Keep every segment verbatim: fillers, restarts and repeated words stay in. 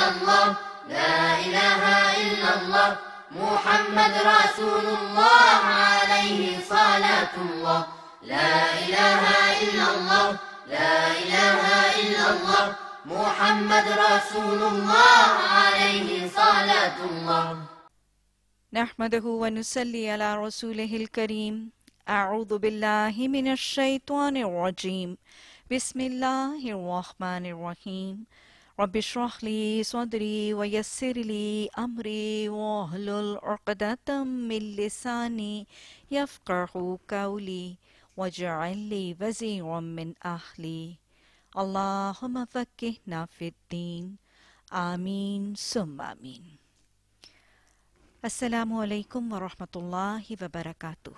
الله لا إله إلا الله محمد رسول الله عليه صلاة الله لا إله إلا الله لا إله إلا الله محمد رسول الله عليه صلاة الله نحمده ونصلي على رسوله الكريم أعوذ بالله من الشيطان الرجيم بسم الله الرحمن الرحيم رب اشرح لي صدري ويسر لي أمري واحلل عقدة من لساني يفقهوا قولي واجعل لي وزيرا من أهلي اللهم فقهنا في الدين آمين ثم آمين. السلام علیکم ورحمۃ اللہ وبرکاتہ.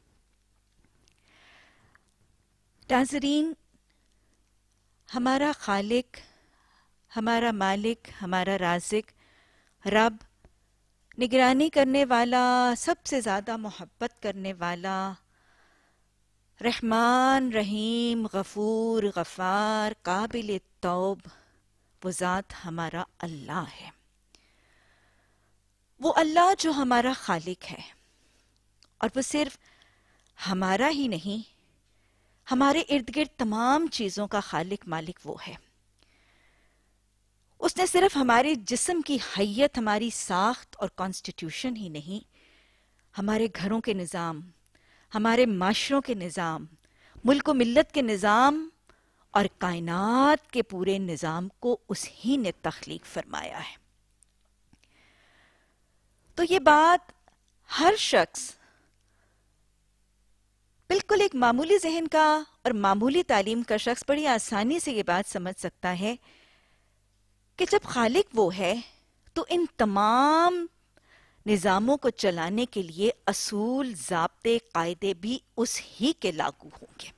ناظرین، ہمارا خالق، ہمارا مالک، ہمارا رازق، رب، نگرانی کرنے والا، سب سے زیادہ محبت کرنے والا، رحمان، رحیم، غفور، غفار، قابل توب، وہ ذات ہمارا اللہ ہے. وہ اللہ جو ہمارا خالق ہے، اور وہ صرف ہمارا ہی نہیں، ہمارے ارد گرد تمام چیزوں کا خالق مالک وہ ہے. اس نے صرف ہمارے جسم کی حیت، ہماری ساخت اور کانسٹیٹیوشن ہی نہیں، ہمارے گھروں کے نظام، ہمارے معاشروں کے نظام، ملک و ملت کے نظام اور کائنات کے پورے نظام کو اس ہی نے تخلیق فرمایا ہے. تو یہ بات ہر شخص بالکل ایک معمولی ذہن کا اور معمولی تعلیم کا شخص بڑی آسانی سے یہ بات سمجھ سکتا ہے کہ جب خالق وہ ہے تو ان تمام نظاموں کو چلانے کے لیے اصول، ضابطے، قاعدے بھی اس ہی کے لاگو ہوں گے،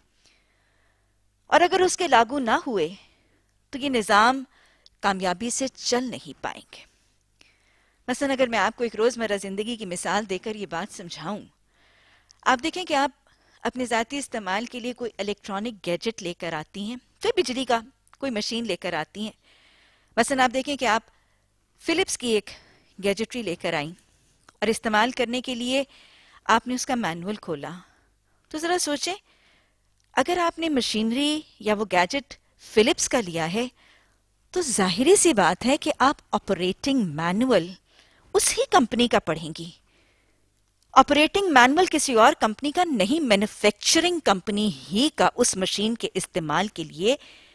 اور اگر اس کے لاگو نہ ہوئے تو یہ نظام کامیابی سے چل نہیں پائیں گے. مثلا اگر میں آپ کو ایک روزمرہ زندگی کی مثال دے کر یہ بات سمجھاؤں، آپ دیکھیں کہ آپ اپنے ذاتی استعمال کے لیے کوئی الیکٹرانک گیجٹ لے کر آتی ہیں، کوئی بجلی کا کوئی مشین لے کر آتی ہیں. مثلا آپ دیکھیں کہ آپ فلپس کی ایک گیجٹری لے کر آئیں اور استعمال کرنے کے لیے آپ نے اس کا مینول کھولا. تو ذرا سوچیں، اگر آپ نے مشینری یا وہ گیجٹ فلپس کا لیا ہے تو ظاہری سی بات ہے کہ آپ آپریٹنگ مینول اس ہی کمپنی کا پڑھیں گی. آپریٹنگ مینول کسی اور کمپنی کا نہیں، مینوفیکچرنگ کمپنی ہی کا اس مشین کے استعمال کے لیے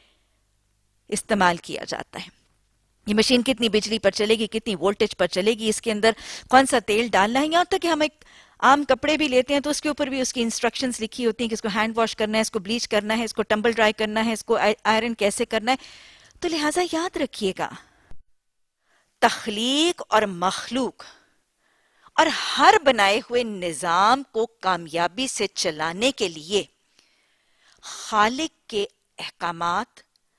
استعمال کیا جاتا ہے. یہ مشین کتنی بجلی پر چلے گی، کتنی وولٹیج پر چلے گی، اس کے اندر کون سا تیل ڈالنا ہے، یہاں تک کہ ہم ایک عام کپڑے بھی لیتے ہیں تو اس کے اوپر بھی اس کی انسٹرکشنز لکھی ہوتی ہیں کہ اس کو ہینڈ واش کرنا ہے، اس کو بلیچ کرنا ہے، اس کو ٹمبل ڈرائی کرنا ہے، اس کو آئرن کیسے کرنا ہے. تو لہٰذا یاد رکھیے گا، تخلیق اور مخلوق اور ہر بنائے ہوئے نظام کو کامیابی سے چلانے کے لیے خالق کے احکامات،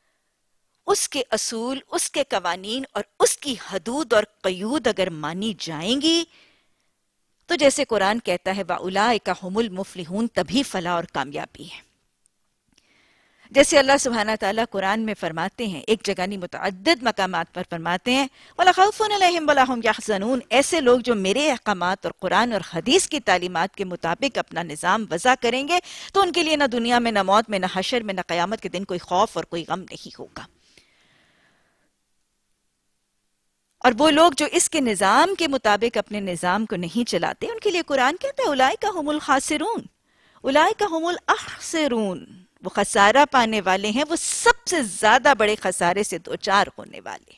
اس کے اصول، اس کے قوانین اور اس کی حدود اور قیود اگر مانی جائیں گی تو جیسے قرآن کہتا ہے وَأُولَئِكَ هُمُ الْمُفْلِحُونَ، تبھی فلاح اور کامیابی ہے. جیسے اللہ سبحانہ تعالیٰ قرآن میں فرماتے ہیں، ایک جگہ نہیں متعدد مقامات پر فرماتے ہیں وَلَا خَوْفٌ عَلَيْهِمْ وَلَا هُمْ يَحْزَنُونَ، ایسے لوگ جو میرے احکامات اور قرآن اور حدیث کی تعلیمات کے مطابق اپنا نظام وضع کریں گے تو ان کے لیے نہ دنیا میں، نہ موت میں، نہ حشر میں، نہ قیامت کے دن کوئی خوف اور کوئی غم نہیں ہوگا. اور وہ لوگ جو اس کے نظام کے مطابق اپنے نظام کو نہیں چلاتے، ان کے لیے قرآن کہتا ہے اولئک هم الخاسرون، اولئک هم الاخسرون، وہ خسارہ پانے والے ہیں، وہ سب سے زیادہ بڑے خسارے سے دوچار ہونے والے.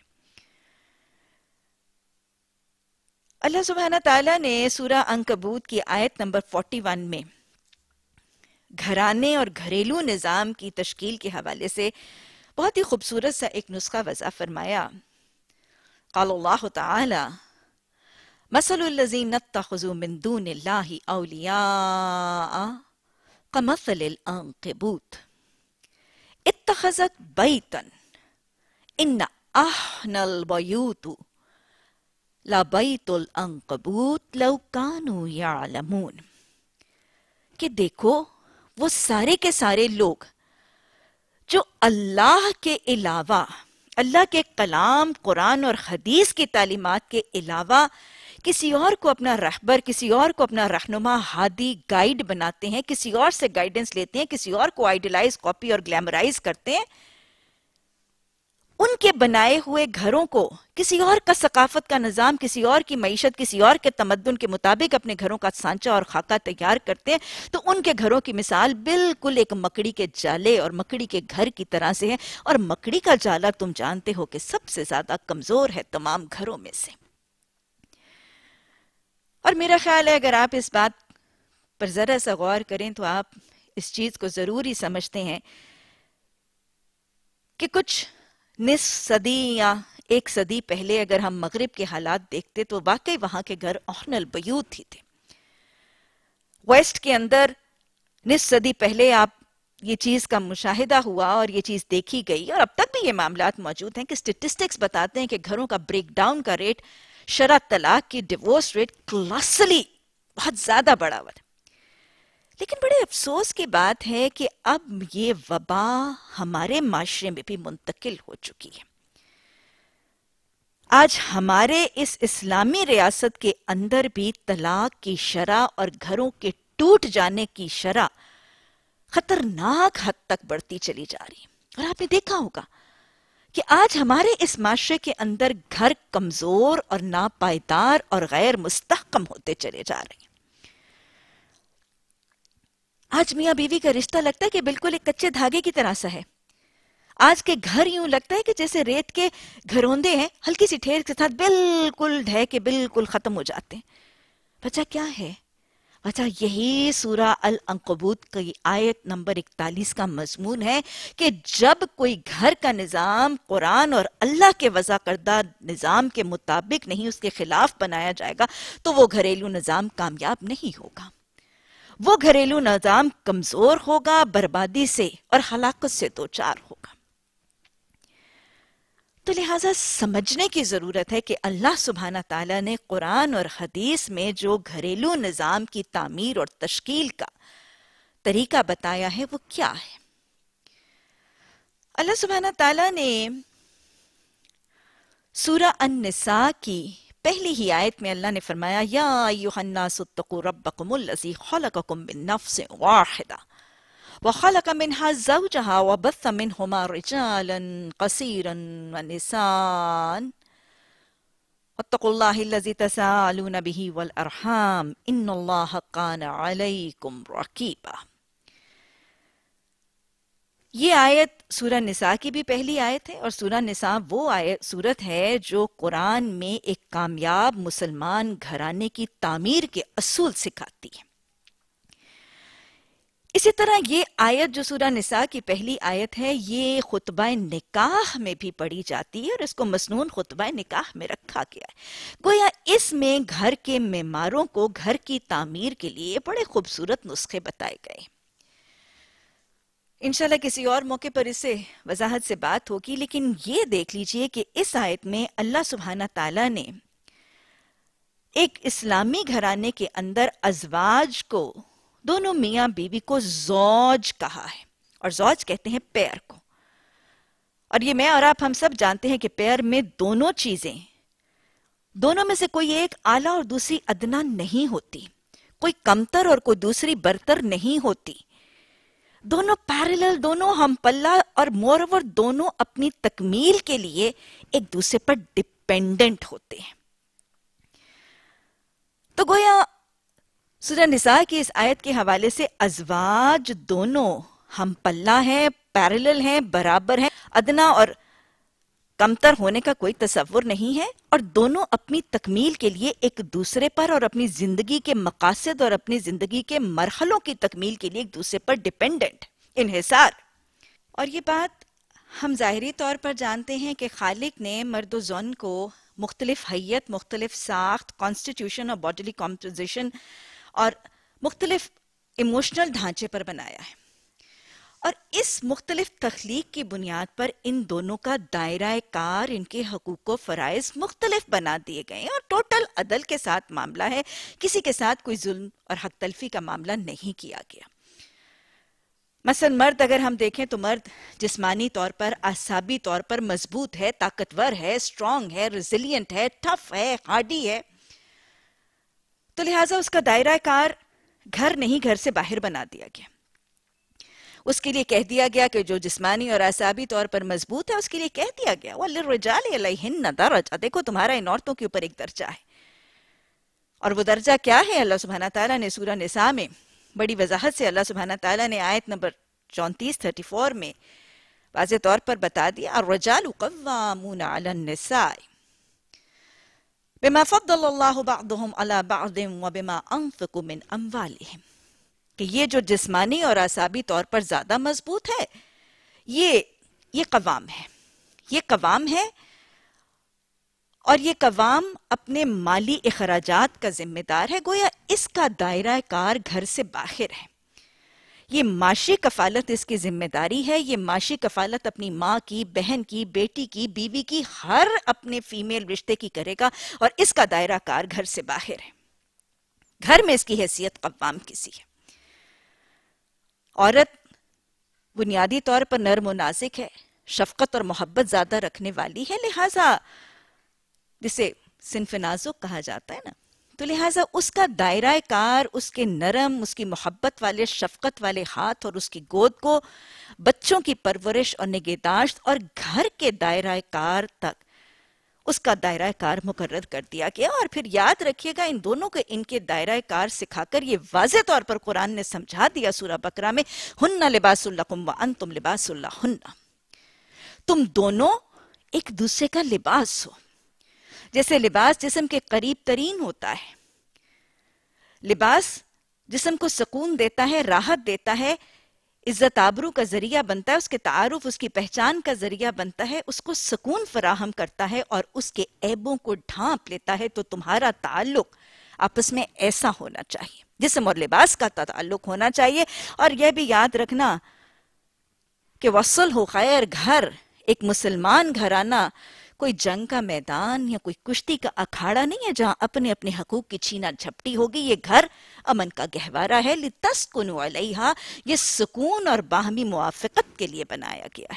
اللہ سبحانہ تعالیٰ نے سورہ عنکبوت کی آیت نمبر اکتالیس میں گھرانے اور گھریلو نظام کی تشکیل کے حوالے سے بہت ہی خوبصورت سا ایک نسخہ وضع فرمایا. قال اللہ تعالی مثل الذین اتخذوا من دون اللہ اولیاء کمثل العنکبوت اتخذت بیتا ان احن البیوت لبیت العنکبوت لو کانوا یعلمون. کہ دیکھو وہ سارے کے سارے لوگ جو اللہ کے علاوہ اللہ کے کلام قرآن اور حدیث کی تعلیمات کے علاوہ کسی اور کو اپنا رہبر، کسی اور کو اپنا رہنما، ہادی، گائیڈ بناتے ہیں، کسی اور سے گائیڈنس لیتے ہیں، کسی اور کو آئیڈیلائز، کاپی اور گلیمرائز کرتے ہیں، ان کے بنائے ہوئے گھروں کو کسی اور کا ثقافت کا نظام، کسی اور کی معیشت، کسی اور کے تمدن کے مطابق اپنے گھروں کا سانچہ اور خاکہ تیار کرتے ہیں، تو ان کے گھروں کی مثال بالکل ایک مکڑی کے جالے اور مکڑی کے گھر کی طرح سے ہے، اور مکڑی کا جالا تم جانتے ہو کہ سب سے زیادہ کمزور ہے تمام گھروں میں سے۔ اور میرا خیال ہے اگر آپ اس بات پر ذرا سا غور کریں تو آپ اس چیز کو ضرور ہی سمجھتے ہیں کہ کچھ نصف صدی یا ایک صدی پہلے اگر ہم مغرب کے حالات دیکھتے تو واقعی وہاں کے گھر احن البیوت ہی تھے۔ ویسٹ کے اندر نصف صدی پہلے آپ یہ چیز کا مشاہدہ ہوا اور یہ چیز دیکھی گئی، اور اب تک بھی یہ معاملات موجود ہیں کہ سٹیٹسٹکس بتاتے ہیں کہ گھروں کا بریک ڈاؤن کا ریٹ، شرح طلاق کی، ڈیورس ریٹ کلاسلی بہت زیادہ بڑا ہوا ہے۔ لیکن بڑے افسوس کی بات ہے کہ اب یہ وبا ہمارے معاشرے میں بھی منتقل ہو چکی ہے۔ آج ہمارے اس اسلامی ریاست کے اندر بھی طلاق کی شرح اور گھروں کے ٹوٹ جانے کی شرح خطرناک حد تک بڑھتی چلی جا رہی ہے۔ اور آپ نے دیکھا ہوگا کہ آج ہمارے اس معاشرے کے اندر گھر کمزور اور ناپائیدار اور غیر مستحکم ہوتے چلے جا رہے ہیں۔ آج میاں بیوی کا رشتہ لگتا ہے کہ بالکل ایک کچے دھاگے کی طرح سا ہے۔ آج کے گھر یوں لگتا ہے کہ جیسے ریت کے گھروندے ہیں، ہلکی سی ٹھیر کے ساتھ بالکل ڈھہ کے بالکل ختم ہو جاتے ہیں۔ وجہ کیا ہے؟ وجہ یہی سورہ العنکبوت کی آیت نمبر اکتالیس کا مضمون ہے کہ جب کوئی گھر کا نظام قرآن اور اللہ کے وضع کردہ نظام کے مطابق نہیں، اس کے خلاف بنایا جائے گا تو وہ گھریلو نظام کامیاب نہیں ہوگا۔ وہ گھریلو نظام کمزور ہوگا، بربادی سے اور ہلاکت سے دوچار ہوگا۔ تو لہٰذا سمجھنے کی ضرورت ہے کہ اللہ سبحانہ تعالیٰ نے قرآن اور حدیث میں جو گھریلو نظام کی تعمیر اور تشکیل کا طریقہ بتایا ہے وہ کیا ہے۔ اللہ سبحانہ تعالیٰ نے سورہ النساء کی پہلی ہی آیت میں اللہ نے فرمایا یا ایھا الناس اتقوا ربکم الذی خلقکم من نفس واحدہ وخلق منها زوجها وبث منهما رجالا كثيرا ونساء واتقوا الله الذي تساءلون به والارحام ان الله كان عليكم رقيبا۔ یہ آیت سورہ نساء کی بھی پہلی آیت ہے، اور سورہ نساء وہ آیت صورت ہے جو قرآن میں ایک کامیاب مسلمان گھرانے کی تعمیر کے اصول سکھاتی ہے۔ اسی طرح یہ آیت جو سورہ نساء کی پہلی آیت ہے، یہ خطبہ نکاح میں بھی پڑھی جاتی ہے، اور اس کو مسنون خطبہ نکاح میں رکھا گیا ہے۔ گویا اس میں گھر کے معماروں کو گھر کی تعمیر کے لیے بڑے خوبصورت نسخے بتائے گئے۔ انشاءاللہ کسی اور موقع پر اس سے وضاحت سے بات ہوگی، لیکن یہ دیکھ لیجئے کہ اس آیت میں اللہ سبحانہ تعالیٰ نے ایک اسلامی گھرانے کے اندر ازواج کو، دونوں میاں بیوی کو زوج کہا ہے، اور زوج کہتے ہیں پیر کو۔ اور یہ میں اور آپ ہم سب جانتے ہیں کہ پیر میں دونوں چیزیں، دونوں میں سے کوئی ایک اعلیٰ اور دوسری ادنا نہیں ہوتی، کوئی کمتر اور کوئی دوسری برتر نہیں ہوتی، دونوں پیرلل، دونوں ہم پلہ، اور مور اوور دونوں اپنی تکمیل کے لیے ایک دوسرے پر ڈیپینڈنٹ ہوتے ہیں۔ تو گویا سورہ نساء کی اس آیت کے حوالے سے ازواج دونوں ہم پلہ ہیں، پیرلل ہیں، برابر ہیں، ادنا اور کمتر ہونے کا کوئی تصور نہیں ہے، اور دونوں اپنی تکمیل کے لیے ایک دوسرے پر اور اپنی زندگی کے مقاصد اور اپنی زندگی کے مرحلوں کی تکمیل کے لیے ایک دوسرے پر ڈیپینڈنٹ، انحصار۔ اور یہ بات ہم ظاہری طور پر جانتے ہیں کہ خالق نے مرد و زن کو مختلف حیت، مختلف ساخت، کانسٹیٹیوشن اور باڈیلی کمپوزیشن اور مختلف ایموشنل ڈھانچے پر بنایا ہے، اور اس مختلف تخلیق کی بنیاد پر ان دونوں کا دائرہ کار، ان کے حقوق و فرائض مختلف بنا دیے گئے ہیں، اور ٹوٹل عدل کے ساتھ معاملہ ہے، کسی کے ساتھ کوئی ظلم اور حق تلفی کا معاملہ نہیں کیا گیا۔ مثلا مرد اگر ہم دیکھیں تو مرد جسمانی طور پر، اعصابی طور پر مضبوط ہے، طاقتور ہے، اسٹرانگ ہے، ریزیلینٹ ہے، ٹف ہے، ہارڈی ہے، تو لہٰذا اس کا دائرہ کار گھر نہیں، گھر سے باہر بنا دیا گیا. اس کے لیے کہہ دیا گیا کہ جو جسمانی اور اعصابی طور پر مضبوط ہے اس کے لیے کہہ دیا گیا وَلِلرِّجَالِ عَلَيْهِنَّ دَرَجَةٌ، دیکھو تمہارا ان عورتوں کے اوپر ایک درجہ ہے. اور وہ درجہ کیا ہے؟ اللہ سبحانہ تعالیٰ نے سورہ نساء میں بڑی وضاحت سے اللہ سبحانہ تعالیٰ نے آیت نمبر چونتیس تھرٹی فور میں واضح طور پر بتا دیا الرجال قوامون علی النساء بما فضل اللہ بعضهم علی بعض وبما انفقوا من اموالهم، کہ یہ جو جسمانی اور اعصابی طور پر زیادہ مضبوط ہے یہ یہ قوام ہے، یہ قوام ہے، اور یہ قوام اپنے مالی اخراجات کا ذمہ دار ہے. گویا اس کا دائرہ کار گھر سے باہر ہے. یہ معاشی کفالت اس کی ذمہ داری ہے. یہ معاشی کفالت اپنی ماں کی، بہن کی، بیٹی کی، بیوی کی، ہر اپنے فیمیل رشتے کی کرے گا، اور اس کا دائرہ کار گھر سے باہر ہے. گھر میں اس کی حیثیت قوام کسی ہے. عورت بنیادی طور پر نرم و نازک ہے، شفقت اور محبت زیادہ رکھنے والی ہے، لہٰذا جسے صنف نازک کہا جاتا ہے نا، تو لہٰذا اس کا دائرہ کار، اس کے نرم، اس کی محبت والے، شفقت والے ہاتھ اور اس کی گود کو بچوں کی پرورش اور نگہداشت اور گھر کے دائرہ کار تک اس کا دائرہ کار مقرر کر دیا گیا. اور پھر یاد رکھیے گا ان دونوں کے ان کے دائرہ کار سکھا کر یہ واضح طور پر قرآن نے سمجھا دیا سورہ بقرہ میں ہن لباس لکم وانتم لباس لہن، تم دونوں ایک دوسرے کا لباس ہو. جیسے لباس جسم کے قریب ترین ہوتا ہے، لباس جسم کو سکون دیتا ہے، راحت دیتا ہے، عزت آبرو کا ذریعہ بنتا ہے، اس کے تعارف، اس کی پہچان کا ذریعہ بنتا ہے، اس کو سکون فراہم کرتا ہے اور اس کے عیبوں کو ڈھانپ لیتا ہے. تو تمہارا تعلق آپس میں ایسا ہونا چاہیے، جسم اور لباس کا تعلق ہونا چاہیے. اور یہ بھی یاد رکھنا کہ وصل ہو خیر، گھر ایک مسلمان گھرانہ کوئی جنگ کا میدان یا کوئی کشتی کا اکھاڑا نہیں ہے جہاں اپنے اپنے حقوق کی چھینا جھپٹی ہوگی. یہ گھر امن کا گہوارہ ہے، لِتَسْكُنُوا عَلَيْهَا، یہ سکون اور باہمی موافقت کے لیے بنایا گیا ہے.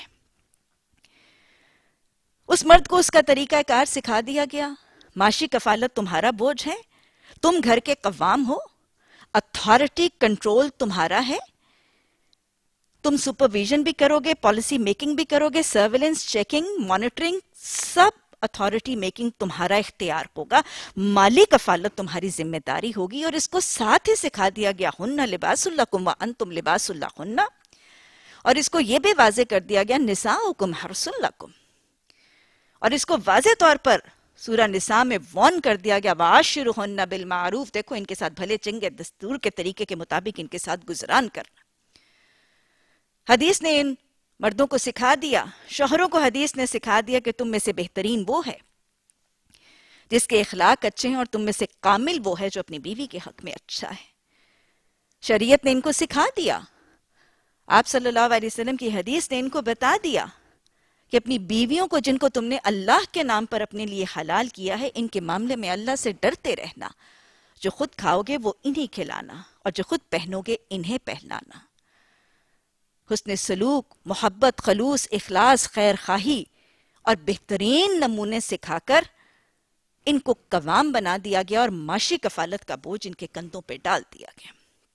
اس مرد کو اس کا طریقہ کار سکھا دیا گیا. معاشی کفالت تمہارا بوجھ ہے، تم گھر کے قوام ہو، اتھارٹی کنٹرول تمہارا ہے، تم سپرویژن بھی کرو گے، پالیسی میکنگ بھی کرو گے، سرویلنس، چیکنگ، مانیٹرنگ، سب اتھارٹی میکنگ تمہارا اختیار ہوگا. مالی کفالت تمہاری ذمہ داری ہوگی. اور اس کو ساتھ ہی سکھا دیا گیا ہن لباس لکم وانتم لباس لہن، اور اس کو یہ بھی واضح کر دیا گیا نساؤکم حرث لکم، اور اس کو واضح طور پر سورہ نساء میں وارن کر دیا گیا وعاشرہن بالمعروف، دیکھو ان کے ساتھ بھلے چنگے دستور کے طریقے کے مطابق ان کے ساتھ گزران کرنا. حدیث نے ان مردوں کو سکھا دیا، شوہروں کو حدیث نے سکھا دیا کہ تم میں سے بہترین وہ ہے جس کے اخلاق اچھے ہیں، اور تم میں سے کامل وہ ہے جو اپنی بیوی کے حق میں اچھا ہے. شریعت نے ان کو سکھا دیا، آپ صلی اللہ علیہ وسلم کی حدیث نے ان کو بتا دیا کہ اپنی بیویوں کو جن کو تم نے اللہ کے نام پر اپنے لیے حلال کیا ہے، ان کے معاملے میں اللہ سے ڈرتے رہنا. جو خود کھاؤ گے وہ انہی کھلانا، اور جو خود پہنو گے انہیں پہنانا. حسن سلوک، محبت، خلوص، اخلاص، خیر خواہی اور بہترین نمونے سکھا کر ان کو قوام بنا دیا گیا، اور معاشی کفالت کا بوجھ ان کے کندھوں پہ ڈال دیا گیا.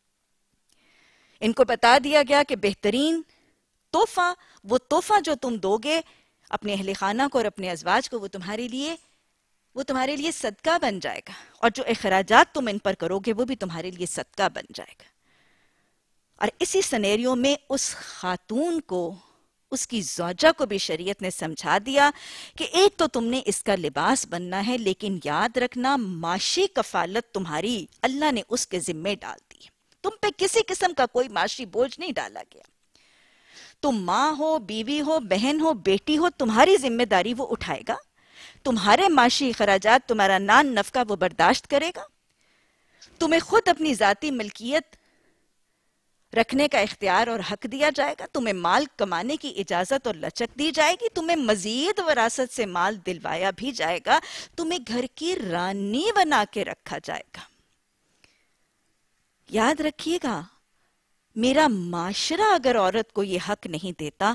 ان کو بتا دیا گیا کہ بہترین تحفہ، وہ تحفہ جو تم دو گے اپنے اہل خانہ کو اور اپنے ازواج کو، وہ تمہارے لیے وہ تمہارے لیے صدقہ بن جائے گا، اور جو اخراجات تم ان پر کرو گے وہ بھی تمہارے لیے صدقہ بن جائے گا. اور اسی سینیریو میں اس خاتون کو، اس کی زوجہ کو بھی شریعت نے سمجھا دیا کہ ایک تو تم نے اس کا لباس بننا ہے، لیکن یاد رکھنا معاشی کفالت تمہاری اللہ نے اس کے ذمے ڈال دی. تم پہ کسی قسم کا کوئی معاشی بوجھ نہیں ڈالا گیا. تم ماں ہو، بیوی ہو، بہن ہو، بیٹی ہو، تمہاری ذمہ داری وہ اٹھائے گا. تمہارے معاشی اخراجات، تمہارا نان نفقہ وہ برداشت کرے گا. تمہیں خود اپنی ذاتی ملکیت رکھنے کا اختیار اور حق دیا جائے گا. تمہیں مال کمانے کی اجازت اور لچک دی جائے گی. تمہیں مزید وراثت سے مال دلوایا بھی جائے گا. تمہیں گھر کی رانی بنا کے رکھا جائے گا. یاد رکھیے گا میرا معاشرہ اگر عورت کو یہ حق نہیں دیتا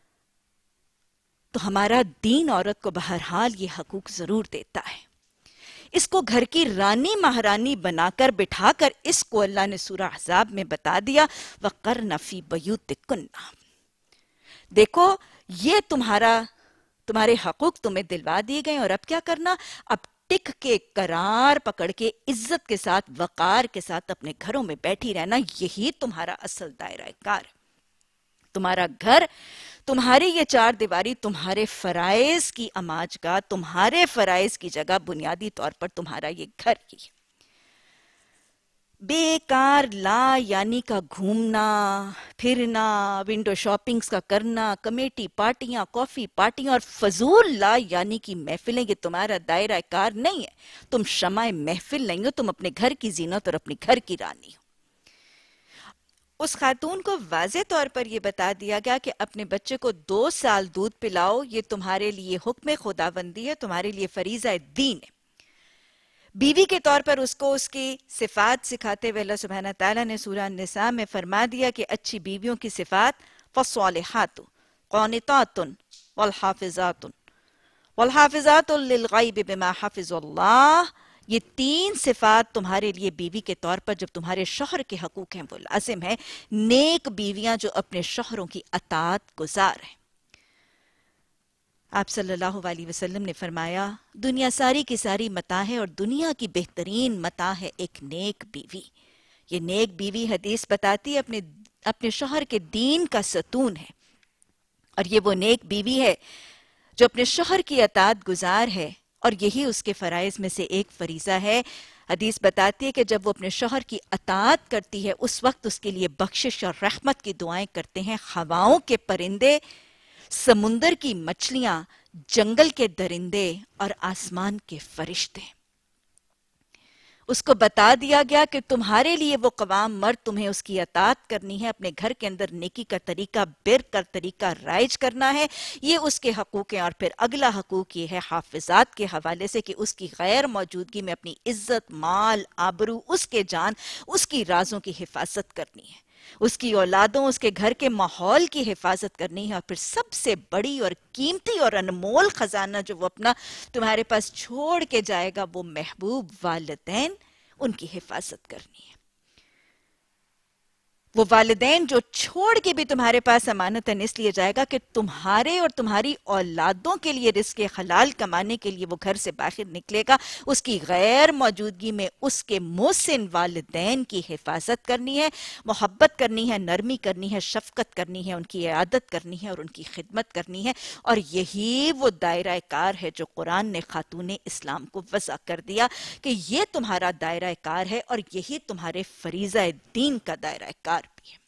تو ہمارا دین عورت کو بہرحال یہ حقوق ضرور دیتا ہے. اس کو گھر کی رانی مہارانی بنا کر بٹھا کر اس کو اللہ نے سورہ احزاب میں بتا دیا وَقَرْنَ فِي بَيُوتِكُنَّ. دیکھو یہ تمہارا تمہارے حقوق تمہیں دلوا دیے گئے اور اب کیا کرنا؟ اب ٹک کے قرار پکڑ کے عزت کے ساتھ وقار کے ساتھ اپنے گھروں میں بیٹھی رہنا. یہی تمہارا اصل دائرہ کار. تمہارا گھر، تمہاری یہ چار دیواری تمہارے فرائض کی اماج کا، تمہارے فرائض کی جگہ بنیادی طور پر تمہارا یہ گھر ہی. بیکار لا یعنی کا گھومنا پھرنا، ونڈو شاپنگز کا کرنا، کمیٹی پارٹیاں، کافی پارٹیاں اور فضول لا یعنی کی محفلیں، یہ تمہارا دائرہ کار نہیں ہے. تم شمع محفل نہیں ہو، تم اپنے گھر کی زینت اور اپنے گھر کی رانی ہو. اس خاتون کو واضح طور پر یہ بتا دیا گیا کہ اپنے بچے کو دو سال دودھ پلاؤ، یہ تمہارے لیے حکم خداوندی ہے، تمہارے لیے فریضہ دین ہے. بیوی کے طور پر اس کو اس کی صفات سکھاتے ہوئے اللہ سبحانہ تعالیٰ نے سورہ النساء میں فرما دیا کہ اچھی بیویوں کی صفات فَالصَّالِحَاتُ قَانِتَاتٌ وَالْحَافِظَاتٌ وَالْحَافِظَاتُ لِلْغَيْبِ بِمَا حَفِظَ اللَّهِ. یہ تین صفات تمہارے لیے بیوی کے طور پر جب تمہارے شوہر کے حقوق ہیں وہ لازم ہے. نیک بیویاں جو اپنے شوہروں کی اطاعت گزار ہیں. آپ صلی اللہ علیہ وسلم نے فرمایا دنیا ساری کی ساری متاع ہے اور دنیا کی بہترین متاع ہے ایک نیک بیوی. یہ نیک بیوی حدیث بتاتی ہے اپنے اپنے شوہر کے دین کا ستون ہے، اور یہ وہ نیک بیوی ہے جو اپنے شوہر کی اطاعت گزار ہے، اور یہی اس کے فرائض میں سے ایک فریضہ ہے. حدیث بتاتی ہے کہ جب وہ اپنے شوہر کی اطاعت کرتی ہے اس وقت اس کے لیے بخشش اور رحمت کی دعائیں کرتے ہیں ہواؤں کے پرندے، سمندر کی مچھلیاں، جنگل کے درندے اور آسمان کے فرشتے. اس کو بتا دیا گیا کہ تمہارے لیے وہ قوام مرد تمہیں اس کی اطاعت کرنی ہے، اپنے گھر کے اندر نیکی کا طریقہ، بر کا طریقہ رائج کرنا ہے. یہ اس کے حقوق ہیں. اور پھر اگلا حقوق یہ ہے حافظات کے حوالے سے کہ اس کی غیر موجودگی میں اپنی عزت، مال، آبرو، اس کے جان، اس کی رازوں کی حفاظت کرنی ہے، اس کی اولادوں، اس کے گھر کے ماحول کی حفاظت کرنی ہے. اور پھر سب سے بڑی اور قیمتی اور انمول خزانہ جو وہ اپنا تمہارے پاس چھوڑ کے جائے گا وہ محبوب والدین، ان کی حفاظت کرنی ہے. وہ والدین جو چھوڑ کے بھی تمہارے پاس امانتاً اس لیے جائے گا کہ تمہارے اور تمہاری اولادوں کے لیے رزق حلال کمانے کے لیے وہ گھر سے باہر نکلے گا. اس کی غیر موجودگی میں اس کے محسن والدین کی حفاظت کرنی ہے، محبت کرنی ہے، نرمی کرنی ہے، شفقت کرنی ہے، ان کی عیادت کرنی ہے اور ان کی خدمت کرنی ہے. اور یہی وہ دائرہ کار ہے جو قرآن نے خاتون اسلام کو وضع کر دیا کہ یہ تمہارا دائرہ کار ہے اور یہی تمہارے فریضہ دین کا دائرہ کار بھی ہے.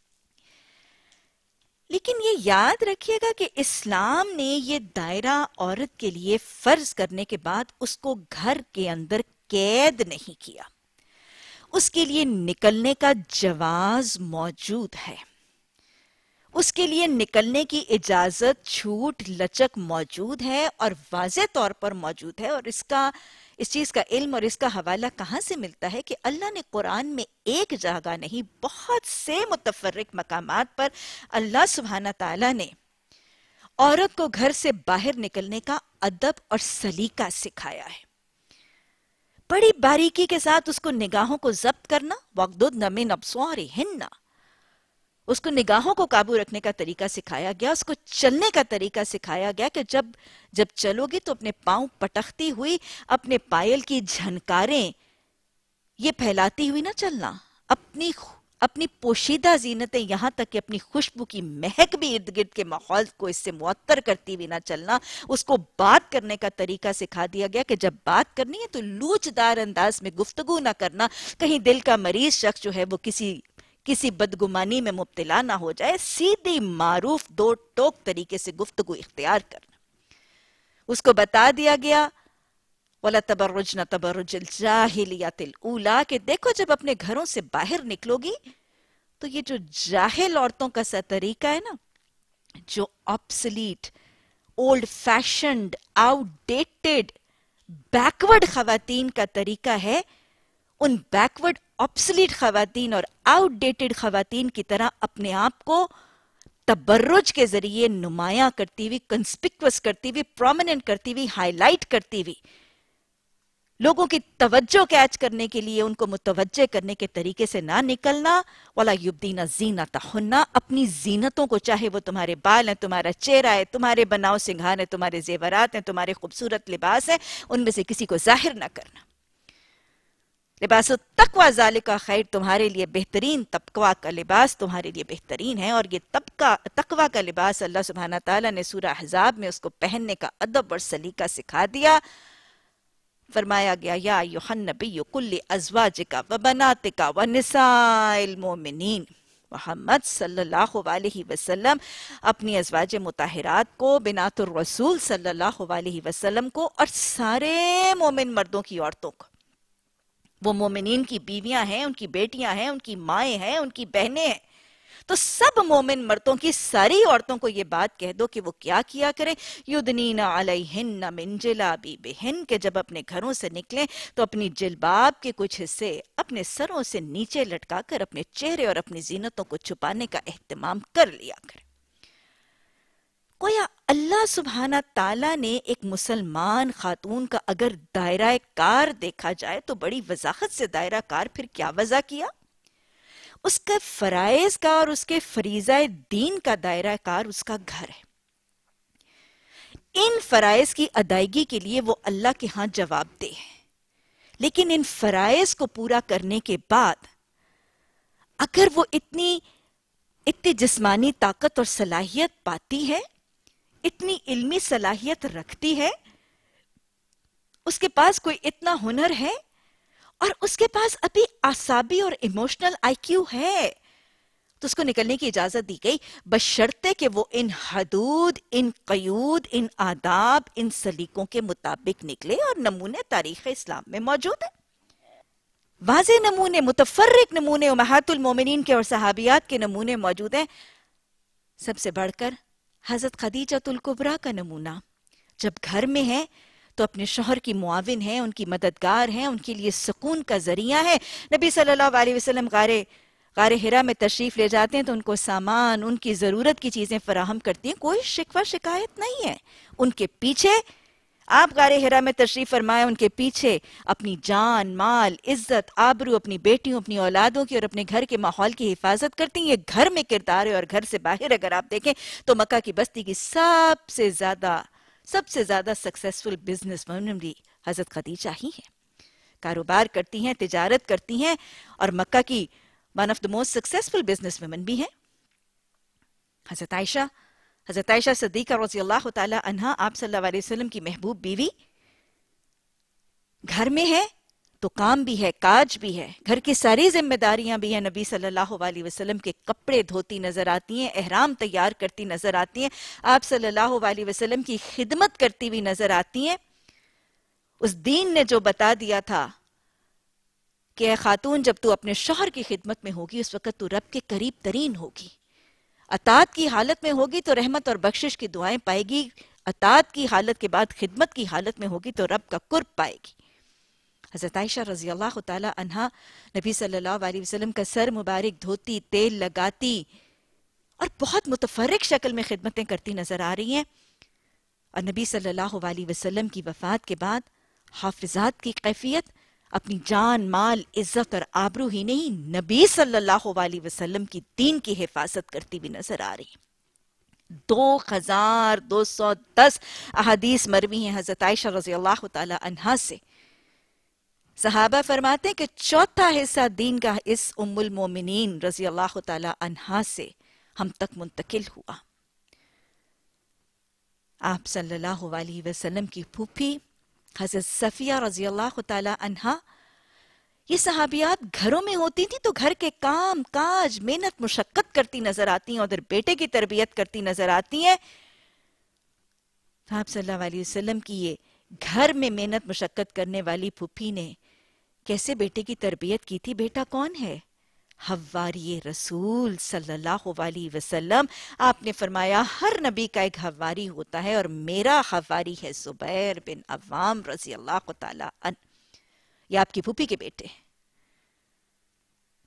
لیکن یہ یاد رکھیے گا کہ اسلام نے یہ دائرہ عورت کے لیے فرض کرنے کے بعد اس کو گھر کے اندر قید نہیں کیا. اس کے لیے نکلنے کا جواز موجود ہے، اس کے لیے نکلنے کی اجازت، چھوٹ، لچک موجود ہے اور واضح طور پر موجود ہے. اور اس کا اس چیز کا علم اور اس کا حوالہ کہاں سے ملتا ہے کہ اللہ نے قرآن میں ایک جگہ نہیں بہت سے متفرق مقامات پر اللہ سبحانہ تعالیٰ نے عورت کو گھر سے باہر نکلنے کا ادب اور سلیقہ سکھایا ہے. بڑی باریکی کے ساتھ اس کو نگاہوں کو ضبط کرنا، وَغْضُضْنَ مِنْ أَبْصَارِهِنَّ، اس کو نگاہوں کو قابو رکھنے کا طریقہ سکھایا گیا. اس کو چلنے کا طریقہ سکھایا گیا کہ جب جب چلو گی تو اپنے پاؤں پٹختی ہوئی، اپنے پائل کی جھنکاریں یہ پھیلاتی ہوئی نہ چلنا، اپنی اپنی پوشیدہ زینتیں یہاں تک کہ اپنی خوشبو کی مہک بھی ارد گرد کے ماحول کو اس سے معطر کرتی ہوئی نہ چلنا. اس کو بات کرنے کا طریقہ سکھا دیا گیا کہ جب بات کرنی ہے تو لوچ دار انداز میں گفتگو نہ کرنا، کہیں دل کا مریض شخص جو ہے وہ کسی کسی بدگمانی میں مبتلا نہ ہو جائے. سیدھی معروف دو ٹوک طریقے سے گفتگو اختیار کرنا. اس کو بتا دیا گیا وَلَا تَبَرُّجْنَ تَبَرُّجِ الْجَاهِلِيَّةِ الْأُولَىٰ کہ دیکھو جب اپنے گھروں سے باہر نکلو گی تو یہ جو جاہل عورتوں کا سا طریقہ ہے نا، جو obsolete, old fashioned, outdated, backward خواتین کا طریقہ ہے، ان بیکورڈ آبسلیٹ خواتین اور آؤٹ ڈیٹڈ خواتین کی طرح اپنے آپ کو تبرج کے ذریعے نمایاں کرتی ہوئی، کنسپیکوس کرتی ہوئی، پرومیننٹ کرتی ہوئی، ہائی لائٹ کرتی ہوئی، لوگوں کی توجہ کیچ کرنے کے لیے ان کو متوجہ کرنے کے طریقے سے نہ نکلنا۔ وَلَا يُبْدِينَ زِينَتَهُنَّ، اپنی زینتوں کو، چاہے وہ تمہارے بال ہیں، تمہارا چہرہ ہے، تمہارے بناؤ سنگھار ہیں، تمہارے زیورات ہیں، تمہارے خوبصورت لباس ہیں، ان میں سے کسی کو ظاہر نہ کرنا۔ لباس التقوی ذالک خیر، تمہارے لیے بہترین تقوی کا لباس تمہارے لیے بہترین ہے۔ اور یہ تقوی کا لباس اللہ سبحانہ تعالیٰ نے سورہ احزاب میں اس کو پہننے کا ادب اور سلیقہ سکھا دیا۔ فرمایا گیا یا ایھا النبی قل لازواجک وبناتک ونساء المؤمنین، محمد صلی اللہ علیہ وسلم اپنی ازواج مطہرات کو، بنات الرسول صلی اللہ علیہ وسلم کو، اور سارے مومن مردوں کی عورتوں کو، وہ مومنین کی بیویاں ہیں، ان کی بیٹیاں ہیں، ان کی مائیں ہیں، ان کی بہنیں ہیں، تو سب مومن مردوں کی ساری عورتوں کو یہ بات کہہ دو کہ وہ کیا کیا کریں، یدنین علیہن من جلابیبہن، کہ جب اپنے گھروں سے نکلیں تو اپنی جلباب کے کچھ حصے اپنے سروں سے نیچے لٹکا کر اپنے چہرے اور اپنی زینتوں کو چھپانے کا اہتمام کر لیا کریں۔ گویا اللہ سبحانہ تعالیٰ نے ایک مسلمان خاتون کا اگر دائرہ کار دیکھا جائے تو بڑی وضاحت سے دائرہ کار پھر کیا وضع کیا، اس کے فرائض کا اور اس کے فریضہ دین کا دائرہ کار اس کا گھر ہے۔ ان فرائض کی ادائیگی کے لیے وہ اللہ کے ہاں جواب دہ ہے، لیکن ان فرائض کو پورا کرنے کے بعد اگر وہ اتنی اتنی جسمانی طاقت اور صلاحیت پاتی ہے، اتنی علمی صلاحیت رکھتی ہے، اس کے پاس کوئی اتنا ہنر ہے، اور اس کے پاس ابھی اعصابی اور ایموشنل آئی کیو ہے، تو اس کو نکلنے کی اجازت دی گئی، بشرطے کہ وہ ان حدود، ان قیود، ان آداب، ان سلیقوں کے مطابق نکلے، اور نمونے تاریخ اسلام میں موجود ہیں، واضح نمونے، متفرق نمونے، امہات المومنین کے اور صحابیات کے نمونے موجود ہیں۔ سب سے بڑھ کر حضرت خدیجۃ الکبریٰ کا نمونہ، جب گھر میں ہے تو اپنے شوہر کی معاون ہیں، ان کی مددگار ہیں، ان کے لیے سکون کا ذریعہ ہے۔ نبی صلی اللہ علیہ وسلم غار غار حرا میں تشریف لے جاتے ہیں تو ان کو سامان، ان کی ضرورت کی چیزیں فراہم کرتی ہیں، کوئی شکوہ شکایت نہیں ہے۔ ان کے پیچھے آپ غار حرا میں تشریف فرمائے، ان کے پیچھے اپنی جان، مال، عزت، آبرو، اپنی بیٹیوں، اپنی اولادوں کی اور اپنے گھر کے ماحول کی حفاظت کرتی ہیں۔ یہ گھر میں کردار ہے، اور گھر سے باہر اگر آپ دیکھیں تو مکہ کی بستی کی سب سے زیادہ سب سے زیادہ سکسیسفل بزنس وومن بھی حضرت خدیجہ ہی ہیں، کاروبار کرتی ہیں، تجارت کرتی ہیں، اور مکہ کی one of the most successful business woman بھی ہیں۔ حضرت عائشہ حضرت عائشہ صدیقہ رضی اللہ تعالی عنہا، آپ صلی اللہ علیہ وسلم کی محبوب بیوی، گھر میں ہے تو کام بھی ہے، کاج بھی ہے، گھر کی ساری ذمہ داریاں بھی ہیں۔ نبی صلی اللہ علیہ وسلم کے کپڑے دھوتی نظر آتی ہیں، احرام تیار کرتی نظر آتی ہیں، آپ صلی اللہ علیہ وسلم کی خدمت کرتی ہوئی نظر آتی ہیں۔ اس دین نے جو بتا دیا تھا کہ اے خاتون، جب تو اپنے شوہر کی خدمت میں ہوگی اس وقت تو رب کے قریب ترین ہوگی، اطاعت کی حالت میں ہوگی تو رحمت اور بخشش کی دعائیں پائے گی، اطاعت کی حالت کے بعد خدمت کی حالت میں ہوگی تو رب کا قرب پائے گی۔ حضرت عائشہ رضی اللہ تعالی عنہا نبی صلی اللہ علیہ وسلم کا سر مبارک دھوتی، تیل لگاتی اور بہت متفرق شکل میں خدمتیں کرتی نظر آ رہی ہیں، اور نبی صلی اللہ علیہ وسلم کی وفات کے بعد حافظات کی کیفیت اپنی جان، مال، عزت اور آبرو ہی نہیں، نبی صلی اللہ علیہ وسلم کی دین کی حفاظت کرتی بھی نظر آ رہی ہیں۔ دو ہزار دو سو دس احادیث مروی ہیں حضرت عائشہ رضی اللہ تعالی عنہا سے۔ صحابہ فرماتے ہیں کہ چوتھا حصہ دین کا اس ام المومنین رضی اللہ تعالی عنہا سے ہم تک منتقل ہوا۔ آپ صلی اللہ علیہ وسلم کی پھوپھی حضرت صفیہ رضی اللہ تعالی عنہا، یہ صحابیات گھروں میں ہوتی تھی تو گھر کے کام کاج، محنت مشقت کرتی نظر آتی ہیں، ادھر بیٹے کی تربیت کرتی نظر آتی ہیں۔ آپ صلی اللہ علیہ وسلم کی یہ گھر میں محنت مشقت کرنے والی پھوپھی نے کیسے بیٹے کی تربیت کی تھی؟ بیٹا کون ہے؟ حواری رسول صلی اللہ علیہ وسلم۔ آپ نے فرمایا ہر نبی کا ایک حواری ہوتا ہے، اور میرا حواری ہے زبیر بن عوام رضی اللہ تعالی عنہ۔ یہ آپ کی پھوپھی کے بیٹے ہیں،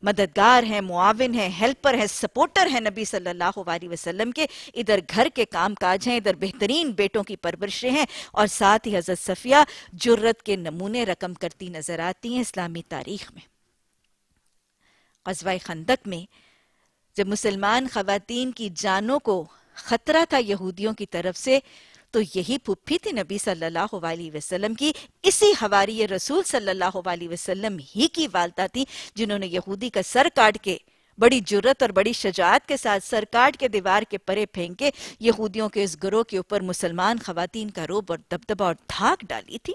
مددگار ہیں، معاون ہیں، ہیلپر ہیں، سپورٹر ہیں نبی صلی اللہ علیہ وسلم کے. ادھر گھر کے کام کاج ہیں، ادھر بہترین بیٹوں کی پرورشیں ہیں، اور ساتھ ہی حضرت صفیہ جرت کے نمونے رقم کرتی نظر آتی ہیں اسلامی تاریخ میں. غزوہ خندق میں جب مسلمان خواتین کی جانوں کو خطرہ تھا یہودیوں کی طرف سے، تو یہی پھپھی تھی نبی صلی اللہ علیہ وسلم کی، اسی حواری رسول صلی اللہ علیہ وسلم ہی کی والدہ تھی جنہوں نے یہودی کا سر کاٹ کے بڑی جرت اور بڑی شجاعت کے ساتھ سر کاٹ کے دیوار کے پرے پھینک کے یہودیوں کے اس گروہ کے اوپر مسلمان خواتین کا رعب اور دبدبہ اور دھاک ڈالی تھی.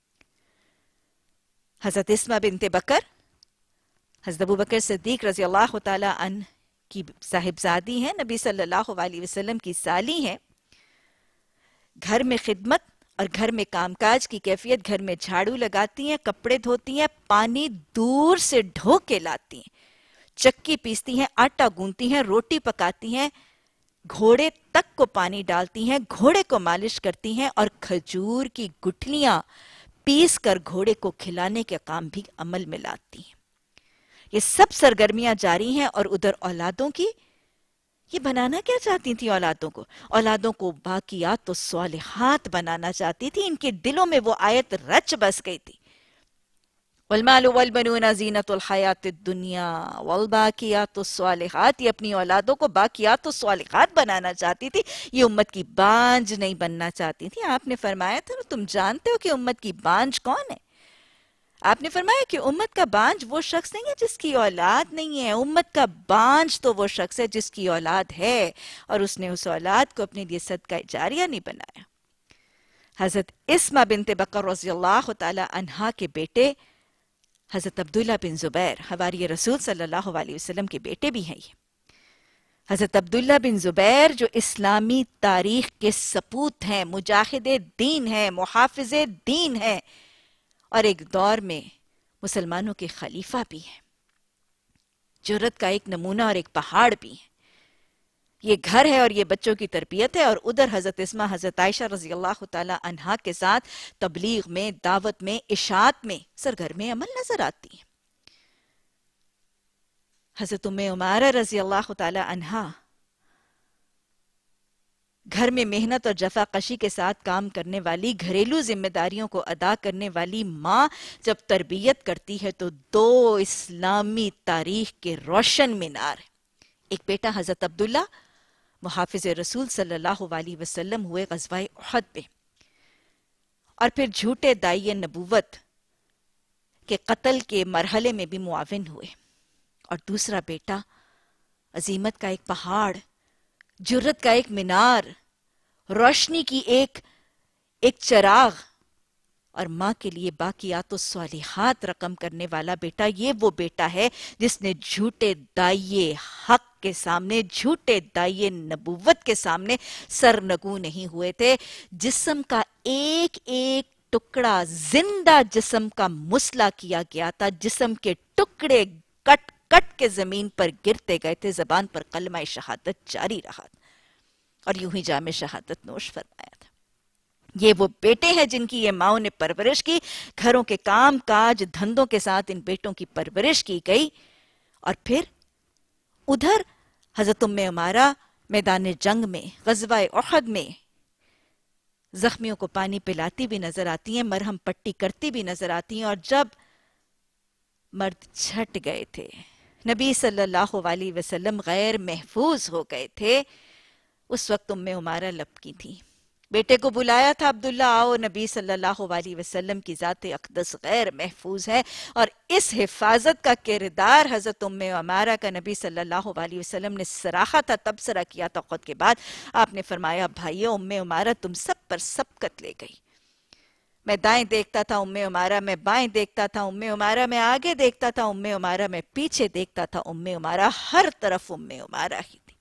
حضرت اسمہ بنت بکر حضرت ابو بکر صدیق رضی اللہ تعالی عنہ کی صاحبزادی ہیں، نبی صلی اللہ علیہ وسلم کی سالی ہیں. گھر میں خدمت اور گھر میں کام کاج کی کیفیت، گھر میں جھاڑو لگاتی ہیں، کپڑے دھوتی ہیں، پانی دور سے ڈھو کے لاتی ہیں، چکی پیستی ہیں، آٹا گونتی ہیں، روٹی پکاتی ہیں، گھوڑے تک کو پانی ڈالتی ہیں، گھوڑے کو مالش کرتی ہیں، اور کھجور کی گٹھلیاں پیس کر گھوڑے کو کھلانے کے کام بھی عمل میں لاتی ہیں. یہ سب سرگرمیاں جاری ہیں. اور ادھر اولادوں کی یہ بنانا کیا چاہتی تھی؟ اولادوں کو اولادوں کو باقیات و صالحات بنانا چاہتی تھی. ان کے دلوں میں وہ آیت رچ بس گئی تھی، والمال والبنون زینت الحیات الدنیا والباقیات الصالحات. یہ اپنی اولادوں کو باقیات و صالحات بنانا چاہتی تھی، یہ امت کی بانجھ نہیں بننا چاہتی تھی. آپ نے فرمایا تھا تم جانتے ہو کہ امت کی بانجھ کون ہے؟ آپ نے فرمایا کہ امت کا بانجھ وہ شخص نہیں ہے جس کی اولاد نہیں ہے، امت کا بانجھ تو وہ شخص ہے جس کی اولاد ہے اور اس نے اس اولاد کو اپنے لیے صدقہ جاریہ نہیں بنایا. حضرت اسمہ بنت بکر رضی اللہ تعالی عنہا کے بیٹے حضرت عبداللہ بن زبیر حواری رسول صلی اللہ علیہ وسلم کے بیٹے بھی ہیں. یہ حضرت عبداللہ بن زبیر جو اسلامی تاریخ کے سپوت ہیں، مجاہد دین ہیں، محافظ دین ہیں، اور ایک دور میں مسلمانوں کے خلیفہ بھی ہیں، جرت کا ایک نمونہ اور ایک پہاڑ بھی ہیں. یہ گھر ہے اور یہ بچوں کی تربیت ہے. اور ادھر حضرت اسمہ حضرت عائشہ رضی اللہ تعالی عنہا کے ساتھ تبلیغ میں، دعوت میں، اشاعت میں سرگرم عمل نظر آتی ہیں. حضرت ام عمارہ رضی اللہ تعالی عنہا گھر میں محنت اور جفا کشی کے ساتھ کام کرنے والی، گھریلو ذمہ داریوں کو ادا کرنے والی ماں جب تربیت کرتی ہے تو دو اسلامی تاریخ کے روشن مینار ہیں. ایک بیٹا حضرت عبداللہ محافظ رسول صلی اللہ علیہ وسلم ہوئے غزوہ احد میں، اور پھر جھوٹے داعی نبوت کے قتل کے مرحلے میں بھی معاون ہوئے. اور دوسرا بیٹا عظیمت کا ایک پہاڑ، جرت کا ایک مینار، روشنی کی ایک ایک چراغ، اور ماں کے لیے باقیات و صالحات رقم کرنے والا بیٹا. یہ وہ بیٹا ہے جس نے جھوٹے داعیے حق کے سامنے، جھوٹے داعیے نبوت کے سامنے سرنگو نہیں ہوئے تھے. جسم کا ایک ایک ٹکڑا زندہ جسم کا مسلح کیا گیا تھا، جسم کے ٹکڑے کٹ کٹ کے زمین پر گرتے گئے تھے، زبان پر کلمہ شہادت جاری رہا تھا، اور یوں ہی جام شہادت نوش فرمایا تھا. یہ وہ بیٹے ہیں جن کی یہ ماؤں نے پرورش کی، گھروں کے کام کاج دھندوں کے ساتھ ان بیٹوں کی پرورش کی گئی. اور پھر ادھر حضرت ام عمارہ میدان جنگ میں، غزوہ احد میں زخمیوں کو پانی پلاتی بھی نظر آتی ہیں، مرہم پٹی کرتی بھی نظر آتی ہیں. اور جب مرد چھٹ گئے تھے، نبی صلی اللہ علیہ وسلم غیر محفوظ ہو گئے تھے، اس وقت ام عمارہ لپکی تھی. بیٹے کو بلایا تھا، عبداللہ آؤ، نبی صلی اللہ علیہ وسلم کی ذات اقدس غیر محفوظ ہے. اور اس حفاظت کا کردار حضرت ام عمارہ کا نبی صلی اللہ علیہ وسلم نے سراحا تھا، تبصرہ کیا تھا. خود کے بعد آپ نے فرمایا بھائیو، ام عمارہ تم سب پر سبقت لے گئی. میں دائیں دیکھتا تھا ام عمارہ، میں بائیں دیکھتا تھا ام عمارہ، میں آگے دیکھتا تھا ام عمارہ، میں پیچھے دیکھتا تھا ام عمارہ، ہر طرف ام عمارہ ہی تھی.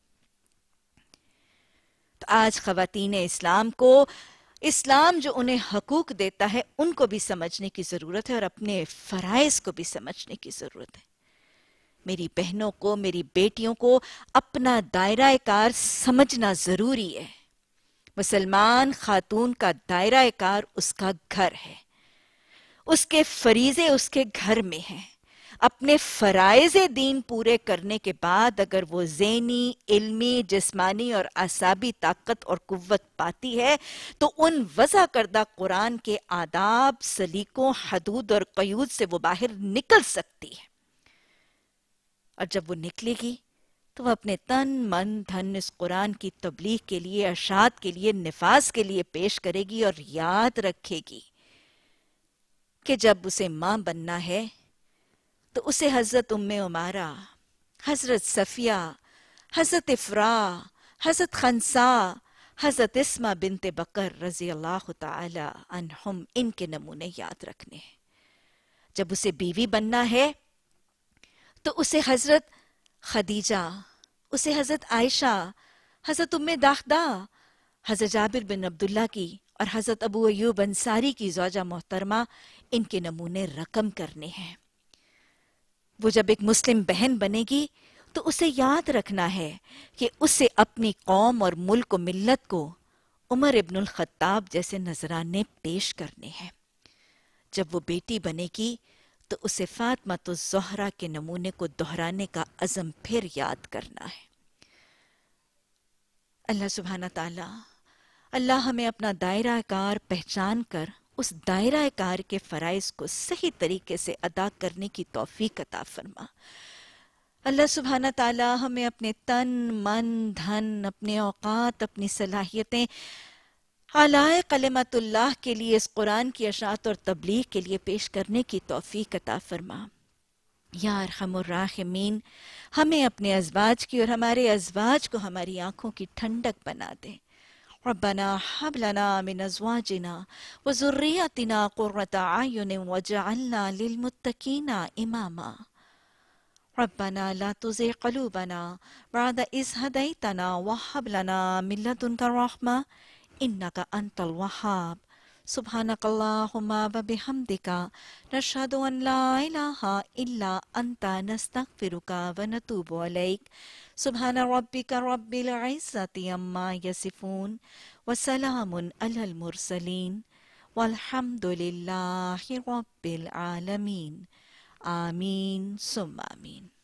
تو آج خواتین اسلام کو، اسلام جو انہیں حقوق دیتا ہے ان کو بھی سمجھنے کی ضرورت ہے، اور اپنے فرائض کو بھی سمجھنے کی ضرورت ہے. میری بہنوں کو، میری بیٹیوں کو اپنا دائرہ کار سمجھنا ضروری ہے. مسلمان خاتون کا دائرہ کار اس کا گھر ہے، اس کے فریضے اس کے گھر میں ہیں. اپنے فرائض دین پورے کرنے کے بعد اگر وہ ذہنی، علمی، جسمانی اور اعصابی طاقت اور قوت پاتی ہے تو ان وضع کردہ قرآن کے آداب، سلیقوں، حدود اور قیود سے وہ باہر نکل سکتی ہے۔ اور جب وہ نکلے گی تو وہ اپنے تن من دھن اس قرآن کی تبلیغ کے لیے، ارشاد کے لیے، نفاذ کے لیے پیش کرے گی، اور یاد رکھے گی کہ جب اسے ماں بننا ہے تو اسے حضرت ام عمارہ، حضرت صفیہ، حضرت افراء، حضرت خنسا، حضرت اسمہ بنت بکر رضی اللہ تعالی عنہم ان کے نمونے یاد رکھنے ہیں۔ جب اسے بیوی بننا ہے تو اسے حضرت خدیجہ، اسے حضرت عائشہ، حضرت ام داخدہ، حضرت جابر بن عبداللہ کی اور حضرت ابو ایوب انصاری کی زوجہ محترمہ ان کے نمونے رقم کرنے ہیں۔ وہ جب ایک مسلم بہن بنے گی تو اسے یاد رکھنا ہے کہ اسے اپنی قوم اور ملک و ملت کو عمر ابن الخطاب جیسے نذرانے پیش کرنے ہیں۔ جب وہ بیٹی بنے گی تو اسے فاطمۃ الزہرا کے نمونے کو دہرانے کا عزم پھر یاد کرنا ہے۔ اللہ سبحانہ تعالی اللہ ہمیں اپنا دائرہ کار پہچان کر اس دائرہ کار کے فرائض کو صحیح طریقے سے ادا کرنے کی توفیق عطا فرما۔ اللہ سبحانہ تعالی ہمیں اپنے تن، من، دھن، اپنے اوقات، اپنی صلاحیتیں اعلی کلمت اللہ کے لیے، اس قرآن کی اشاعت اور تبلیغ کے لیے پیش کرنے کی توفیق عطا فرما۔ یا ارحم الراحمین، ہمیں اپنے ازواج کی اور ہمارے ازواج کو ہماری آنکھوں کی ٹھنڈک بنا دے۔ ربنا حب لنا من ازواجنا وذریاتنا قرۃ اعین واجعلنا للمتقین اماما۔ ربنا لا تزغ قلوبنا بعد اذ هديتنا وهب لنا من لدنك رحمة انك انت الوهاب۔ سبحانك اللهم وبحمدك نشهد ان لا اله الا انت نستغفرك ونتوب اليك۔ سبحان ربك رب العزة عما يصفون وسلام على المرسلين والحمد لله رب العالمين۔ آمین ثم آمین۔